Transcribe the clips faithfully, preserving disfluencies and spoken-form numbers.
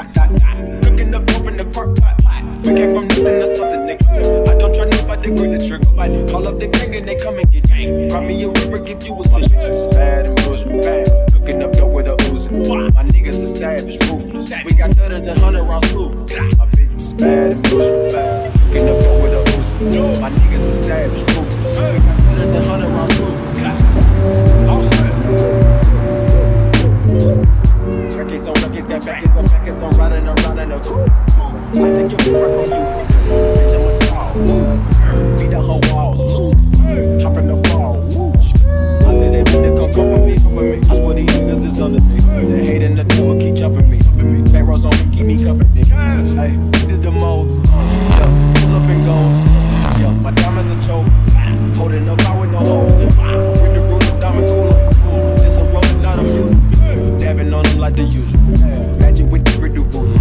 dot, dot, dot. Cooking up dope in the crock pot. We came from nothing to something, nigga. I don't try nobody, grip the trigger. Nobody call up the gang and they come and get gang. Cry me a river, give you a kiss. Bad and bullshit, bad. Cooking up dope with a Uzi. My niggas are savage, ruthless. We got thudders and hundred rounds too. My bitch is bad and bullshit, bad. Cooking up dope with a Uzi. My niggas are savage, ruthless. We got thudders and hundred rounds too. All set. Records on records, got backers on backers on riding around in a coupe. I think you can work on you. Bitch, I'm a dog. Beat down her walls. Hop in the ball. I said that nigga gon' come for me, come for me. I swear these niggas is on the thing. They hate in the devil, keep jumping me. Back rows on me, keep me company. Hey, this is the mode. Yeah, pull up and go. Yeah, my diamonds are choke. Holding up out with no holes. Bring the ruler, diamond cooler. This a roller, not a mule. Dabbing on them like the usual. Magic with the riddle ruler.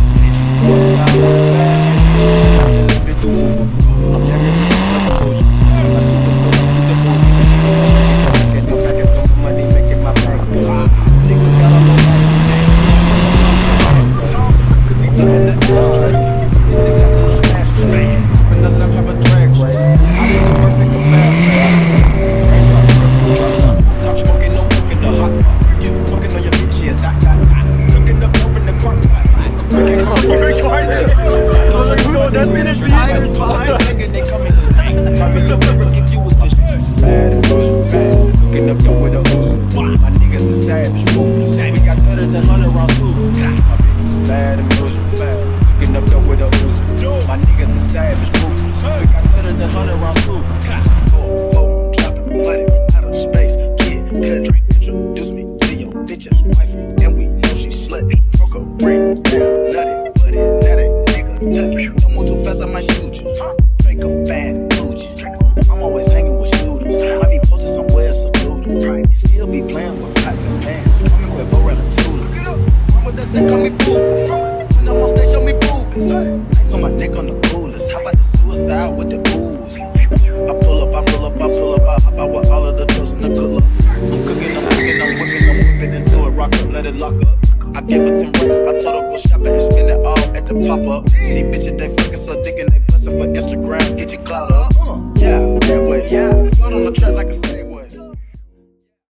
That's gonna be tires behind us. They come in stank. Try me to river, give you a dish. Bad and bullshit, bad. Cooking up dope with a Uzi. My niggas are savage, ruthless. We got thudders and hundred rounds too. My bitch is bad and bullshit, bad. Cooking up dope with a Uzi. My niggas are savage, ruthless. We got thudders and hundred rounds too. Oh, oh, dropping money out of space. Kid, cut drink, introduce me to your bitch's wife, and we know she slutty. Broke a break down, nutty, buddy, nutty, nigga, nutty. Don't move too fast, I might shoot you. Drink a bad Gucci. I'm always hanging with shooters. I be posted somewhere secluded. You still be playing with platinum bands. Coming with Borella. Run with that thing, call me boo. When I'm on stage, show me boobies. Ice on my neck on the coolest. How about the suicide with the booze? I pull up, I pull up, I pull up. I hop out with all of the doors and the good luck. I'm cooking, I'm cooking, I'm whipping, I'm whipping into it. Rock up, let it lock up. I give her ten racks. I told her go shopping and spend it all at the pop-up. These bitches, they fucking so digging, they bustin' for Instagram. Get your clout up. Yeah, that way. Yeah, float on the track like a